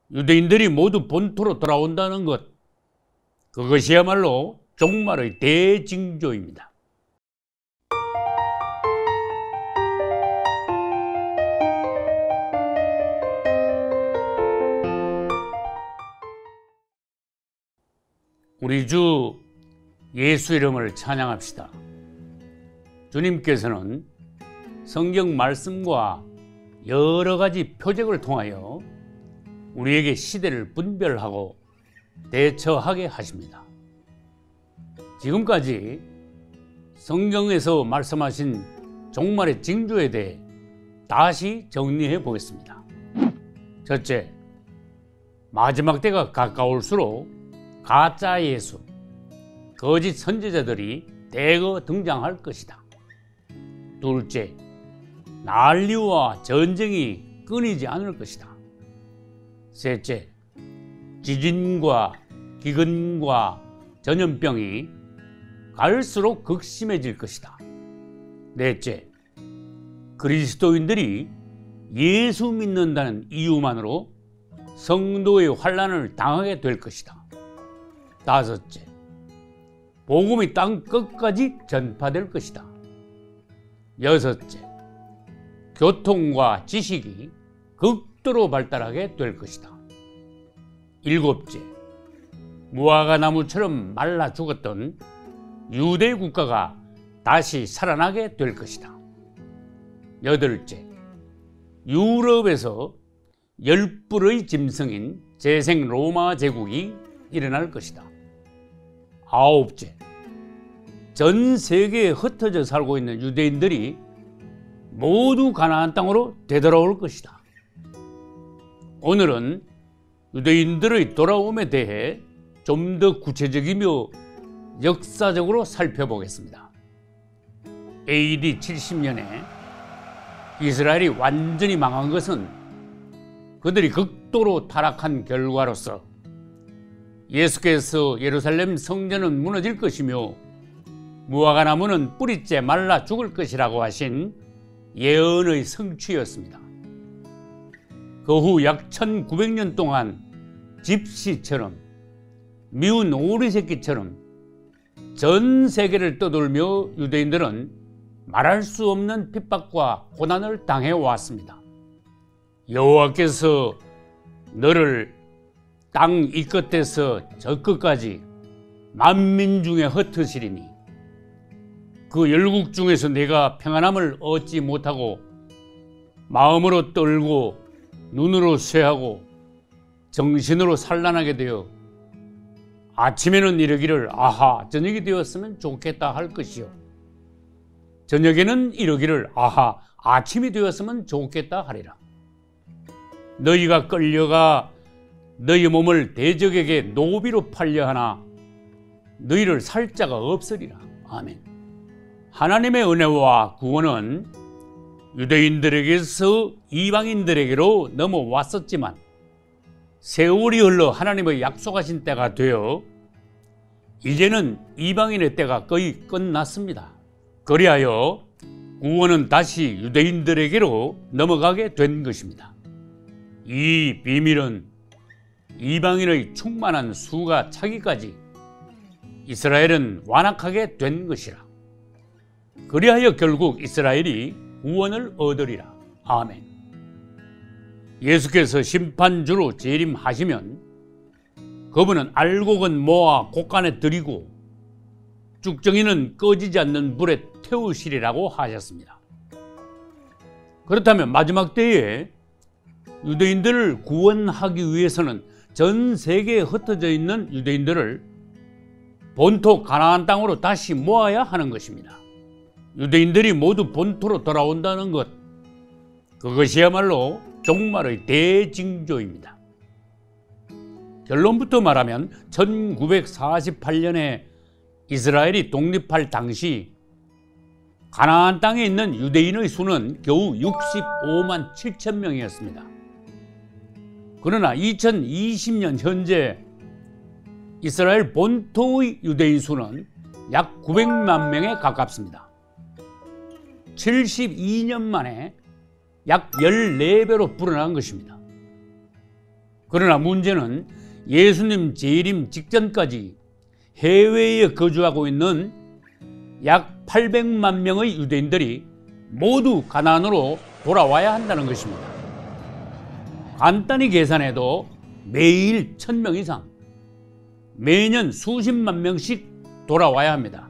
유대인들이 모두 본토로 돌아온다는 것, 그것이야말로 종말의 대징조입니다. 우리 주 예수 이름을 찬양합시다. 주님께서는 성경 말씀과 여러 가지 표적을 통하여 우리에게 시대를 분별하고 대처하게 하십니다. 지금까지 성경에서 말씀하신 종말의 징조에 대해 다시 정리해 보겠습니다. 첫째, 마지막 때가 가까울수록 가짜 예수, 거짓 선지자들이 대거 등장할 것이다. 둘째, 난리와 전쟁이 끊이지 않을 것이다. 셋째, 지진과 기근과 전염병이 갈수록 극심해질 것이다. 넷째, 그리스도인들이 예수 믿는다는 이유만으로 성도의 환난을 당하게 될 것이다. 다섯째, 복음이 땅 끝까지 전파될 것이다. 여섯째, 교통과 지식이 극도로 발달하게 될 것이다. 일곱째, 무화과 나무처럼 말라 죽었던 유대 국가가 다시 살아나게 될 것이다. 여덟째, 유럽에서 열불의 짐승인 재생 로마 제국이 일어날 것이다. 아홉째, 전 세계에 흩어져 살고 있는 유대인들이 모두 가나안 땅으로 되돌아올 것이다. 오늘은 유대인들의 돌아옴에 대해 좀 더 구체적이며 역사적으로 살펴보겠습니다. AD 70년에 이스라엘이 완전히 망한 것은 그들이 극도로 타락한 결과로서 예수께서 예루살렘 성전은 무너질 것이며 무화과 나무는 뿌리째 말라 죽을 것이라고 하신 예언의 성취였습니다. 그 후 약 1900년 동안 집시처럼 미운 오리 새끼처럼 전 세계를 떠돌며 유대인들은 말할 수 없는 핍박과 고난을 당해왔습니다. 여호와께서 너를 땅 이 끝에서 저 끝까지 만민 중에 흩으시리니 그 열국 중에서 내가 평안함을 얻지 못하고 마음으로 떨고 눈으로 쇠하고 정신으로 산란하게 되어 아침에는 이러기를 아하 저녁이 되었으면 좋겠다 할 것이요 저녁에는 이러기를 아하 아침이 되었으면 좋겠다 하리라. 너희가 끌려가 너희 몸을 대적에게 노비로 팔려 하나 너희를 살 자가 없으리라. 아멘. 하나님의 은혜와 구원은 유대인들에게서 이방인들에게로 넘어왔었지만 세월이 흘러 하나님의 약속하신 때가 되어 이제는 이방인의 때가 거의 끝났습니다. 그리하여 구원은 다시 유대인들에게로 넘어가게 된 것입니다. 이 비밀은 이방인의 충만한 수가 차기까지 이스라엘은 완악하게 된 것이라. 그리하여 결국 이스라엘이 구원을 얻으리라. 아멘. 예수께서 심판주로 재림하시면 그분은 알곡은 모아 곡간에 들이고 쭉정이는 꺼지지 않는 불에 태우시리라고 하셨습니다. 그렇다면 마지막 때에 유대인들을 구원하기 위해서는 전 세계에 흩어져 있는 유대인들을 본토 가나안 땅으로 다시 모아야 하는 것입니다. 유대인들이 모두 본토로 돌아온다는 것, 그것이야말로 종말의 대징조입니다. 결론부터 말하면 1948년에 이스라엘이 독립할 당시 가나안 땅에 있는 유대인의 수는 겨우 65만 7천 명이었습니다. 그러나 2020년 현재 이스라엘 본토의 유대인 수는 약 900만 명에 가깝습니다. 72년 만에 약 14배로 불어난 것입니다. 그러나 문제는 예수님 재림 직전까지 해외에 거주하고 있는 약 800만 명의 유대인들이 모두 가나안으로 돌아와야 한다는 것입니다. 간단히 계산해도 매일 1000명 이상, 매년 수십만 명씩 돌아와야 합니다.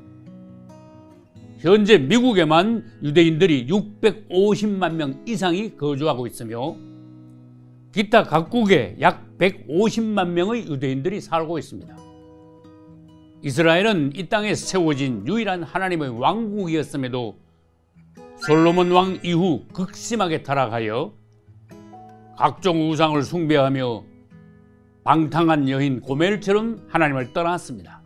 현재 미국에만 유대인들이 650만 명 이상이 거주하고 있으며 기타 각국에 약 150만 명의 유대인들이 살고 있습니다. 이스라엘은 이 땅에 세워진 유일한 하나님의 왕국이었음에도 솔로몬 왕 이후 극심하게 타락하여 각종 우상을 숭배하며 방탕한 여인 고멜처럼 하나님을 떠났습니다.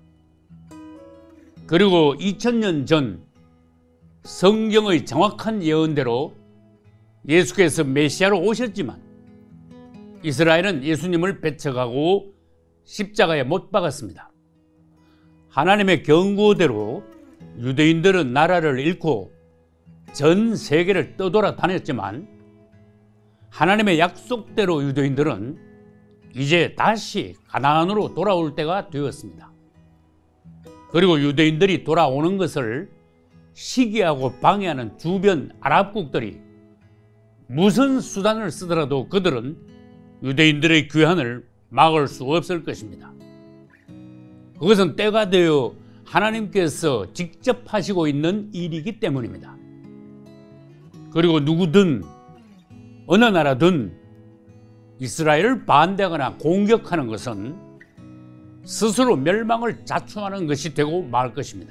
그리고 2000년 전 성경의 정확한 예언대로 예수께서 메시아로 오셨지만 이스라엘은 예수님을 배척하고 십자가에 못 박았습니다. 하나님의 경고대로 유대인들은 나라를 잃고 전 세계를 떠돌아 다녔지만 하나님의 약속대로 유대인들은 이제 다시 가나안으로 돌아올 때가 되었습니다. 그리고 유대인들이 돌아오는 것을 시기하고 방해하는 주변 아랍국들이 무슨 수단을 쓰더라도 그들은 유대인들의 귀환을 막을 수 없을 것입니다. 그것은 때가 되어 하나님께서 직접 하시고 있는 일이기 때문입니다. 그리고 누구든 어느 나라든 이스라엘을 반대하거나 공격하는 것은 스스로 멸망을 자초하는 것이 되고 말 것입니다.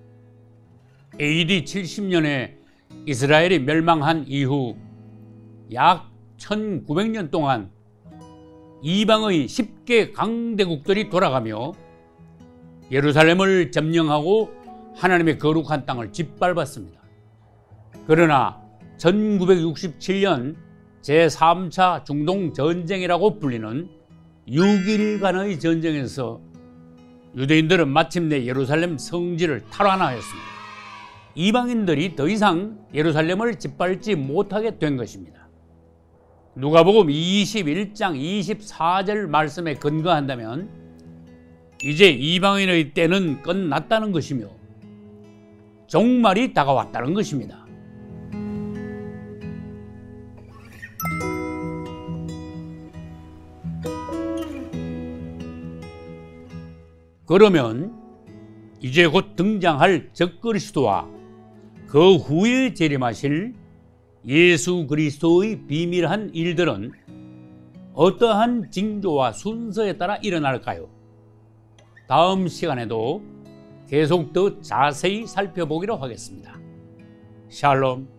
AD 70년에 이스라엘이 멸망한 이후 약 1900년 동안 이방의 10개 강대국들이 돌아가며 예루살렘을 점령하고 하나님의 거룩한 땅을 짓밟았습니다. 그러나 1967년 제3차 중동전쟁이라고 불리는 6일간의 전쟁에서 유대인들은 마침내 예루살렘 성지를 탈환하였습니다. 이방인들이 더 이상 예루살렘을 짓밟지 못하게 된 것입니다. 누가복음 21장 24절 말씀에 근거한다면 이제 이방인의 때는 끝났다는 것이며 종말이 다가왔다는 것입니다. 그러면 이제 곧 등장할 적그리스도와 그 후에 재림하실 예수 그리스도의 비밀한 일들은 어떠한 징조와 순서에 따라 일어날까요? 다음 시간에도 계속 더 자세히 살펴보기로 하겠습니다. 샬롬.